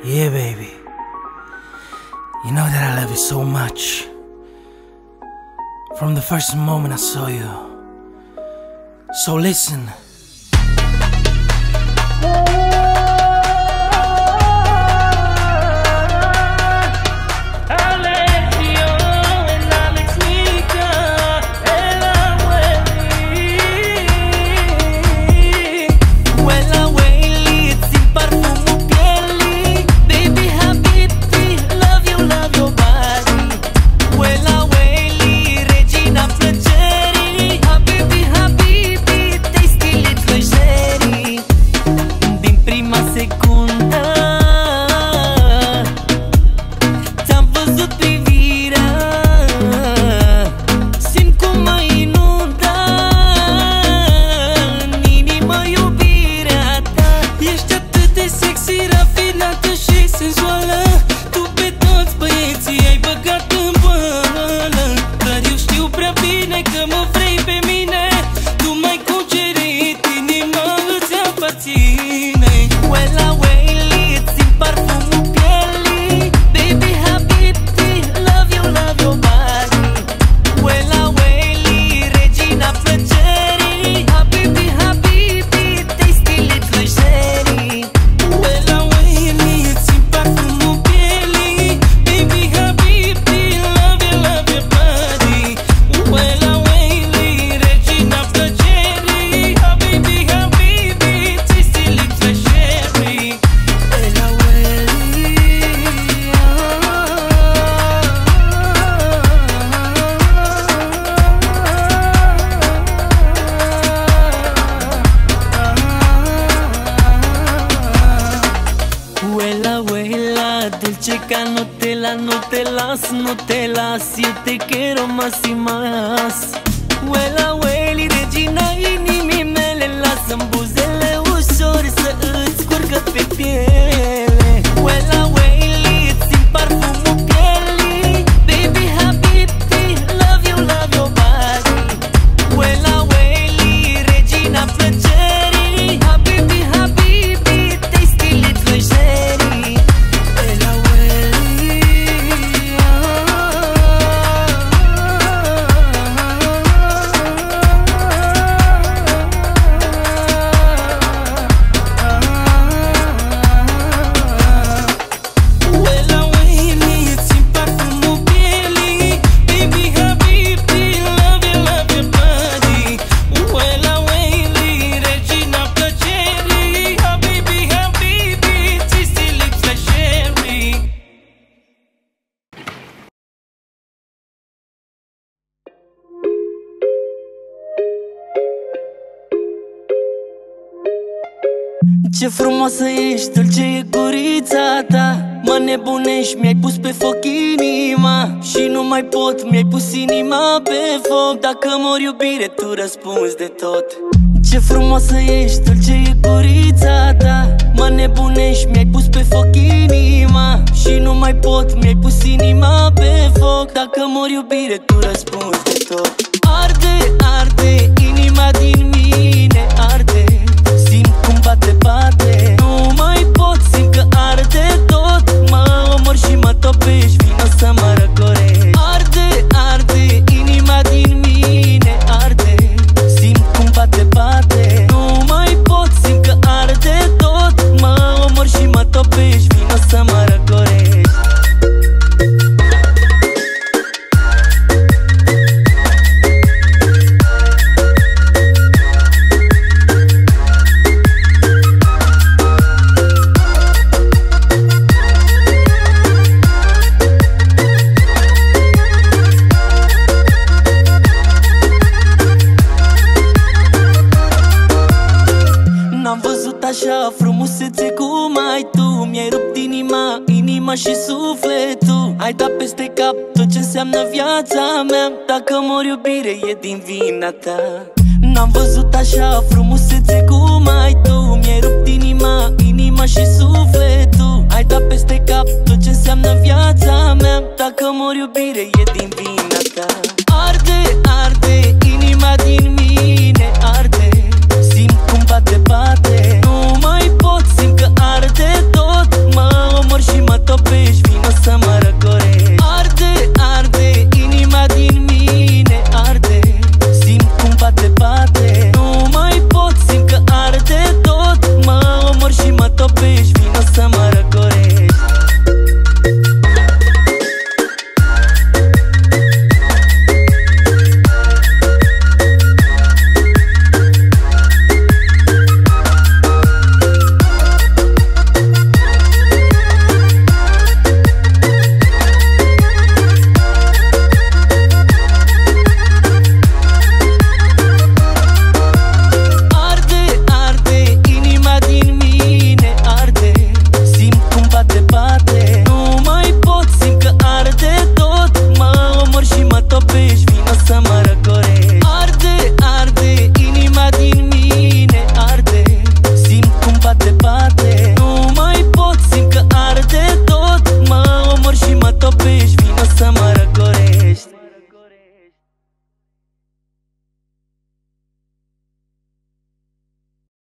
Yeah, baby. You know that I love you so much. From the first moment I saw you. So listen. Dulce ca Nutella, no te las, eu te quiero más y más. Huela, hueli, regina inimii mele, lasă-mi buzele ușor să îți curgă pe piele. Huela, hueli, îți simt parfumul pielii. Baby, habibti, love your body. Huela, hueli, regina plăcerii. Habibi, habibi, tasty little sherry. Ce frumoasă ești, dulce e gurița ta. Mă nebunești, mi-ai pus pe foc inima. Și nu mai pot, mi-ai pus inima pe foc. Dacă mor iubire, tu răspunzi de tot. Ce frumoasă ești, dulce e gurița ta. Mă nebunești, mi-ai pus pe foc inima. Și nu mai pot, mi-ai pus inima pe foc. Dacă mor iubire, tu răspunzi de tot. Arde, arde, inima din mine arde. Simt cum bate, bate. Nu mai pot, simt că arde tot. Mă omor și mă topești, vino să mă răcorești. Arde, arde, inima din mine arde. Simt cum bate, bate. Nu mai pot, simt că arde tot. Mă omor și mă topești, vino să mă răcorești. Așa frumusețe cum ai tu. Mi-ai rupt inima și sufletul. Ai dat peste cap tot ce înseamnă viața mea. Dacă mor iubire e din vina ta. N-am văzut așa frumusețe cum ai tu.